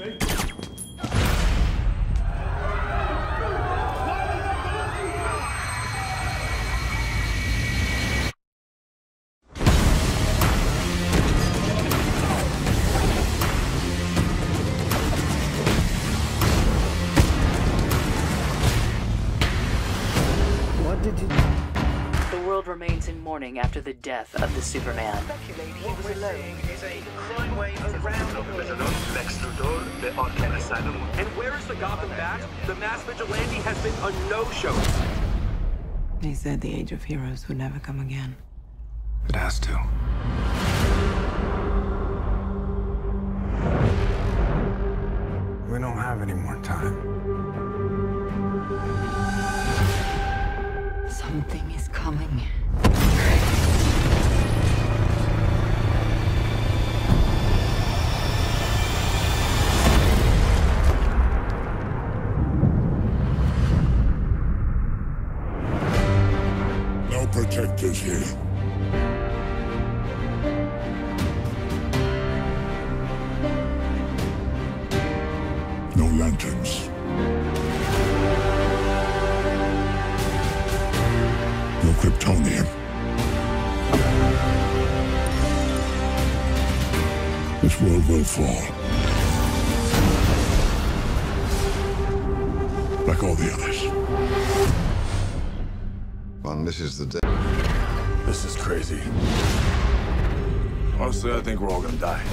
What did you... The world remains in mourning after the death of the Superman. What we're saying is a crime wave around Lex Luthor, the Arkham Asylum. And where is the Gotham Bat? The mass vigilante has been a no-show. He said the Age of Heroes would never come again. It has to. We don't have any more time. Something is coming. No protectors here. No lanterns. No Kryptonian. This world will fall. Like all the others. Well, this is the day. This is crazy. Honestly, I think we're all gonna die.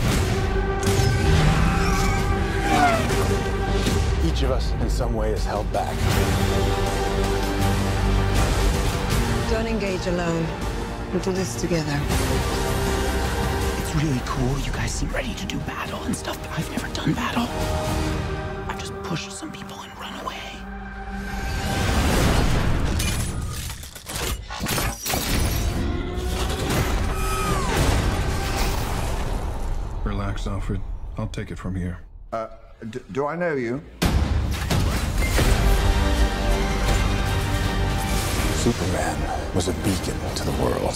Each of us, in some way, is held back. Don't engage alone. We'll do this together. It's really cool. You guys seem ready to do battle and stuff, but I've never done battle. I've just pushed some people and run away. Relax, Alfred. I'll take it from here. Do I know you? Superman was a beacon to the world.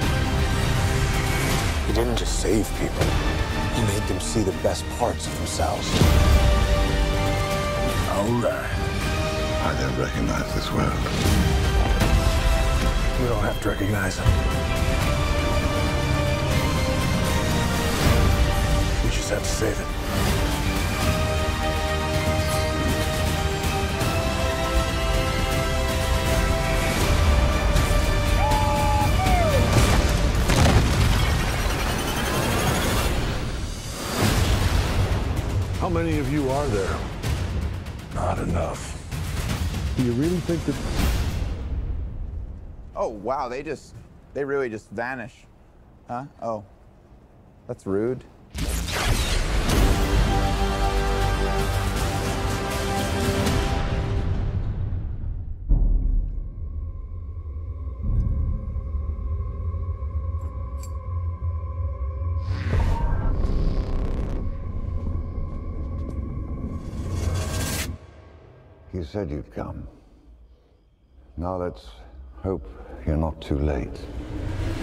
He didn't just save people. He made them see the best parts of themselves. All right. I don't recognize this world. You don't have to recognize him. We just have to save it. How many of you are there? Not enough. Do you really think that... Oh, wow, they really just vanish. Huh? Oh, that's rude. You said you'd come. Now let's hope you're not too late.